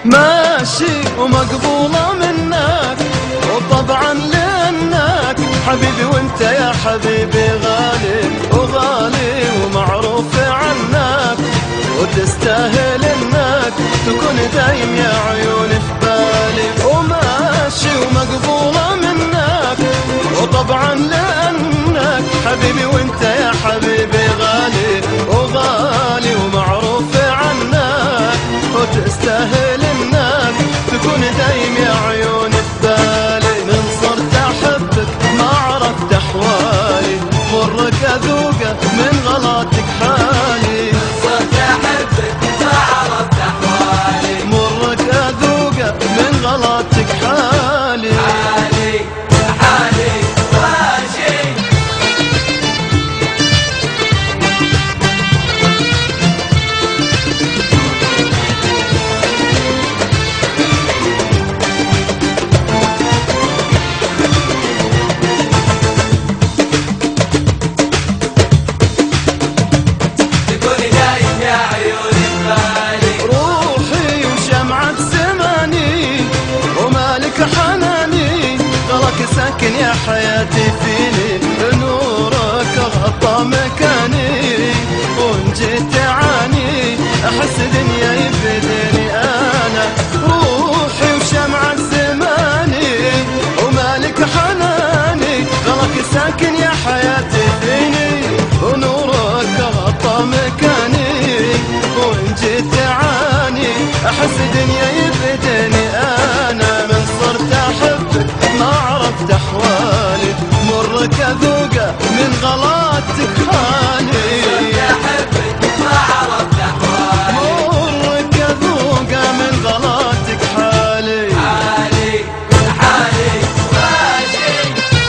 ماشي ومقبولة منك، وطبعا لأنك حبيبي وانت يا حبيبي غالي وغالي ومعروف عنك، وتستاهل انك تكون دايم يا عيوني في بالي. وماشي ومقبولة منك، وطبعا لأنك حبيبي وانت يا حبيبي غالي وغالي ومعروف عنك، وتستاهل انك تكون دايم يا عيوني في بالي. من صرت احبك ما عرفت احوالي، مرك اذوقه من غلطك حالي. صرت احبك ما عرفت احوالي، مرك اذوقه من غلطك حالي. حالي حالي ماشي. تكوني دايم يا عيوني ببالي، روحي وشمعة زماني ومالك حناني، غلاك ساكن يا حياتي فيني، نورك غطى مكاني، وان جيت تعاني احس دنيا يبدني انا. روحي وشمعة زماني ومالك حناني، غلاك ساكن يا حياتي فيني، ونورك غطى مكاني، وان جيت تعاني احس دنيا يبدني انا. من صرت احبك ما عرفت احوالي، مرك اذوقه من غلطك حالي. صرت احبك ما عرفت احوالي، مرك اذوقه من غلطك حالي. حالي حالي ماشي.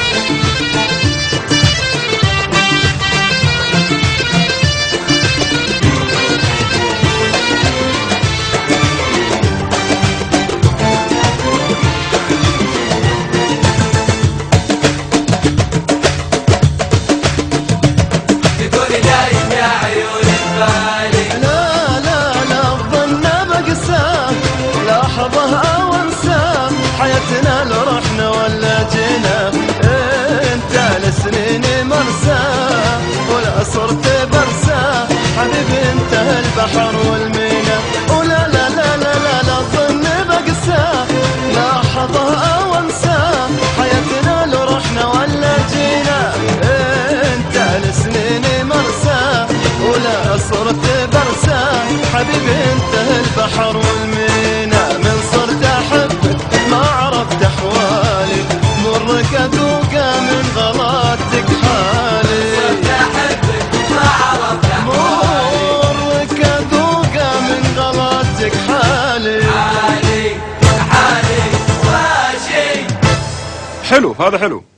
تكوني دايم يا عيوني ببالي، لا لا لا الظن بقساه، لحظة أو أنساه، حياتنا لو رحنا ولا جينا، أنت لسنيني مرساه، ولا صرت برساه، حبيبي انتهى البحر والمينا. ولا لا لا لا لا لا الظن بقساه، لحظة أو أنساه، حياتنا لو رحنا ولا جينا، أنت لسنيني مرساه، ولا صرت برساه، حبيبي انتهى البحر والمينا. من صرت احبك ما عرفت احوالي، مرك اذوقه من غلطك حالي. صرت احبك ما عرفت احوالي، مرك اذوقه من غلطك حالي. حالي حالي ماشي. حلو، هذا حلو.